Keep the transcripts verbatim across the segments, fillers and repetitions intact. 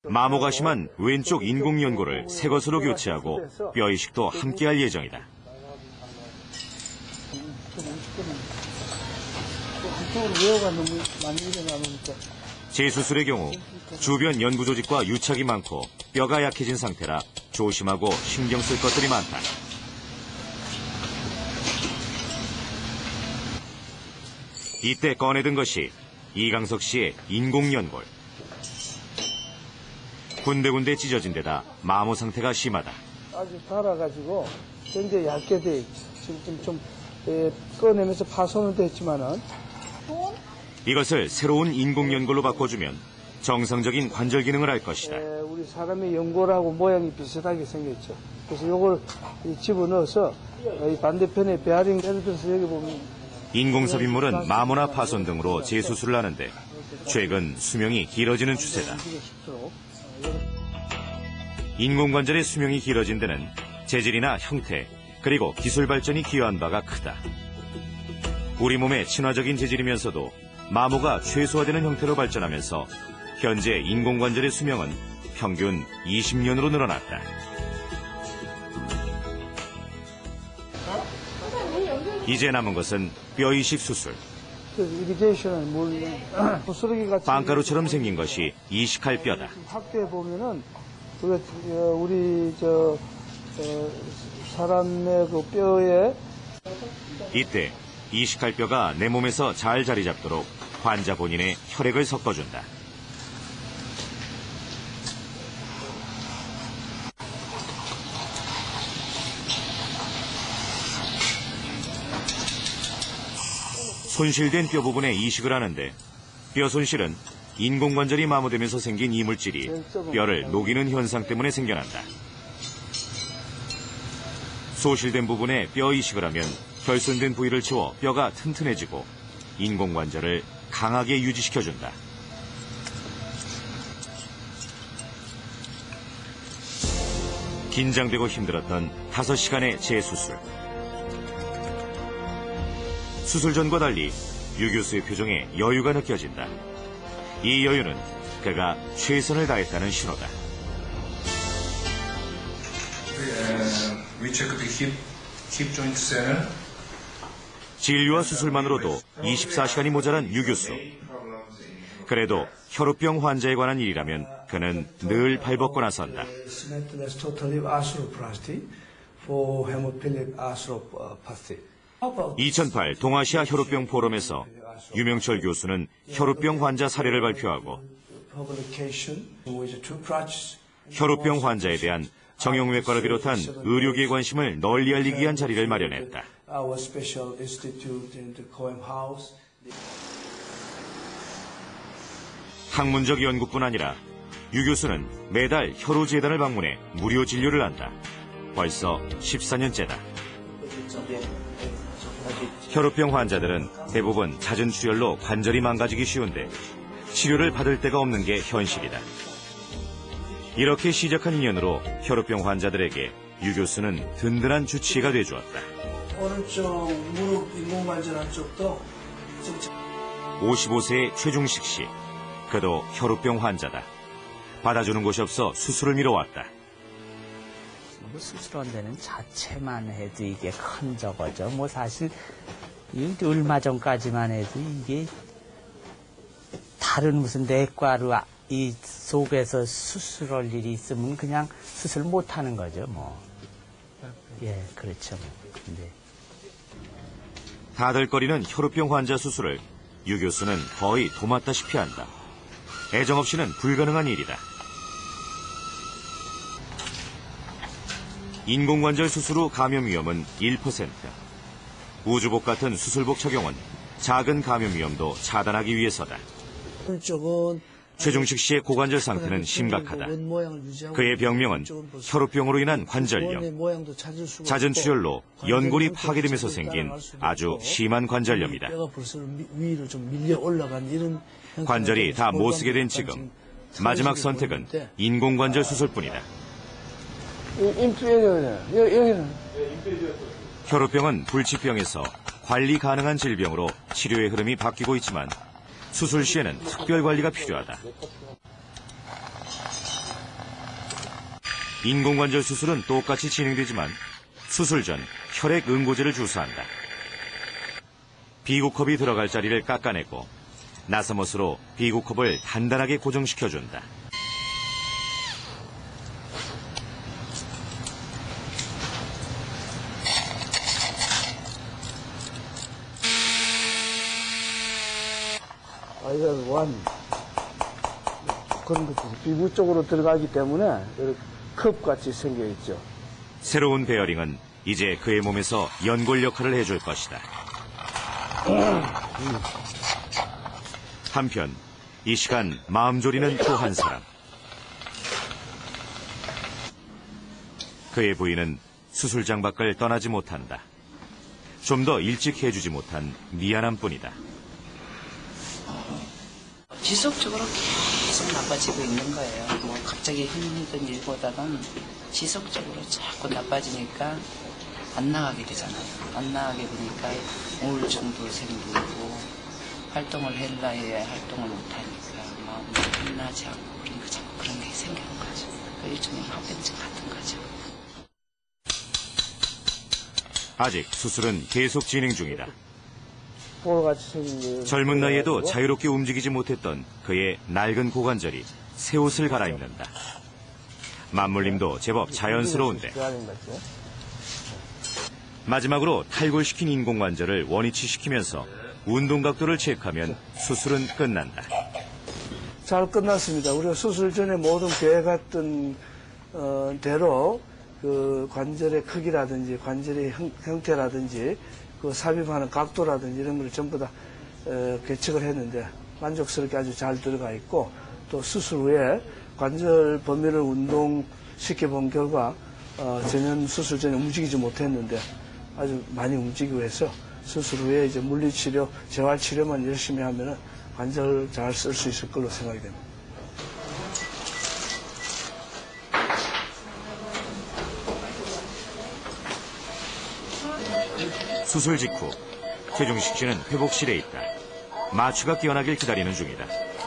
마모가 심한 왼쪽 인공연골을 새 것으로 교체하고 뼈 이식도 함께할 예정이다. 재수술의 경우 주변 연부 조직과 유착이 많고 뼈가 약해진 상태라 조심하고 신경 쓸 것들이 많다. 이때 꺼내든 것이 이강석 씨의 인공연골. 군데군데 찢어진 데다 마모 상태가 심하다. 아주 닳아가지고 굉장히 얇게 돼 있지. 지금 좀 에, 꺼내면서 파손은 됐지만은. 이것을 새로운 인공연골로 바꿔주면 정상적인 관절 기능을 할 것이다. 에, 우리 사람의 연골하고 모양이 비슷하게 생겼죠. 그래서 이걸 집어넣어서 이 반대편에 베어링, 예를 들어서 여기 보면 인공삽입물은 마모나 파손 등으로 재수술을 하는데 최근 수명이 길어지는 추세다. 인공관절의 수명이 길어진 데는 재질이나 형태, 그리고 기술 발전이 기여한 바가 크다. 우리 몸의 친화적인 재질이면서도 마모가 최소화되는 형태로 발전하면서 현재 인공관절의 수명은 평균 이십 년으로 늘어났다. 이제 남은 것은 뼈 이식 수술. 빵가루처럼 생긴 것이 이식할 뼈다. 확대해 보면은 우리 저 사람의 그 뼈에 이때 이식할 뼈가 내 몸에서 잘 자리 잡도록 환자 본인의 혈액을 섞어준다. 손실된 뼈 부분에 이식을 하는데 뼈 손실은 인공관절이 마모되면서 생긴 이물질이 뼈를 녹이는 현상 때문에 생겨난다. 소실된 부분에 뼈 이식을 하면 결손된 부위를 채워 뼈가 튼튼해지고 인공관절을 강하게 유지시켜준다. 긴장되고 힘들었던 다섯 시간의 재수술. 수술 전과 달리 유 교수의 표정에 여유가 느껴진다. 이 여유는 그가 최선을 다했다는 신호다. 진료와 수술만으로도 이십사 시간이 모자란 유 교수. 그래도 혈우병 환자에 관한 일이라면 그는 늘 발벗고 나선다. 이천팔 동아시아 혈우병 포럼에서 유명철 교수는 혈우병 환자 사례를 발표하고 혈우병 환자에 대한 정형외과를 비롯한 의료계의 관심을 널리 알리기 위한 자리를 마련했다. 학문적 연구뿐 아니라 유 교수는 매달 혈우재단을 방문해 무료 진료를 한다. 벌써 십사 년째다. 혈우병 환자들은 대부분 잦은 출혈로 관절이 망가지기 쉬운데 치료를 받을 데가 없는 게 현실이다. 이렇게 시작한 인연으로 혈우병 환자들에게 유 교수는 든든한 주치의가 돼주었다. 오른쪽 무릎 인공관절 한쪽도 오십오 세의 최중식 씨. 그도 혈우병 환자다. 받아주는 곳이 없어 수술을 미뤄왔다. 수술한 데는 자체만 해도 이게 큰 저거죠. 뭐 사실 얼마 전까지만 해도 이게 다른 무슨 내과로 이 속에서 수술할 일이 있으면 그냥 수술 못 하는 거죠. 뭐. 예, 그렇죠. 근데 다들거리는 혈우병 환자 수술을 유 교수는 거의 도맡다시피 한다. 애정 없이는 불가능한 일이다. 인공관절 수술 후 감염 위험은 일 퍼센트. 우주복 같은 수술복 착용은 작은 감염 위험도 차단하기 위해서다. 최중식 씨의 고관절 상태는 심각하다. 그의 병명은 혈우병으로 인한 관절염. 잦은 출혈로 연골이 파괴되면서 생긴 아주 심한 관절염이다. 관절이 다 못쓰게 된 지금 마지막 선택은 인공관절 수술뿐이다. 혈우병은 불치병에서 관리 가능한 질병으로 치료의 흐름이 바뀌고 있지만 수술 시에는 특별 관리가 필요하다. 인공관절 수술은 똑같이 진행되지만 수술 전 혈액 응고제를 주사한다. 비구컵이 들어갈 자리를 깎아내고 나사못으로 비구컵을 단단하게 고정시켜준다. 아이가 완 그런 것들이 비구 쪽으로 들어가기 때문에 이렇게 컵같이 생겨 있죠. 새로운 베어링은 이제 그의 몸에서 연골 역할을 해줄 것이다. 한편 이 시간 마음 졸이는 또 한 사람. 그의 부인은 수술장 밖을 떠나지 못한다. 좀 더 일찍 해주지 못한 미안함뿐이다. 지속적으로 계속 나빠지고 있는 거예요. 뭐 갑자기 힘든 일보다는 지속적으로 자꾸 나빠지니까 안 나가게 되잖아요. 안 나가게 되니까 우울증도 생기고 활동을 했나 해야 활동을 못하니까 마음이 힘나지 않고 그러니까 자꾸 그런 게 생기는 거죠. 그 일종의 합병증 같은 거죠. 아직 수술은 계속 진행 중이다. 볼같이 생긴 거. 젊은 나이에도 그래가지고 자유롭게 움직이지 못했던 그의 낡은 고관절이 새 옷을 갈아입는다. 맞물림도 제법 자연스러운데 베어링 같죠? 마지막으로 탈골시킨 인공관절을 원위치시키면서 운동 각도를 체크하면 수술은 끝난다. 잘 끝났습니다. 우리가 수술 전에 모든 계획했던 어, 대로 그 관절의 크기라든지 관절의 형, 형태라든지 그 삽입하는 각도라든지 이런 걸 전부 다 어, 계측을 했는데 만족스럽게 아주 잘 들어가 있고 또 수술 후에 관절 범위를 운동시켜 본 결과 어, 전혀 수술 전에 움직이지 못했는데 아주 많이 움직이고 해서 수술 후에 이제 물리치료, 재활치료만 열심히 하면은 관절 잘 쓸 수 있을 걸로 생각이 됩니다. 수술 직후 최중식 씨는 회복실에 있다. 마취가 깨어나길 기다리는 중이다.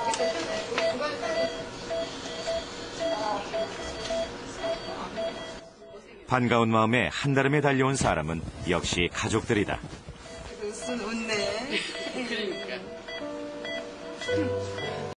반가운 마음에 한달음에 달려온 사람은 역시 가족들이다. 웃음 웃네. 그러니까.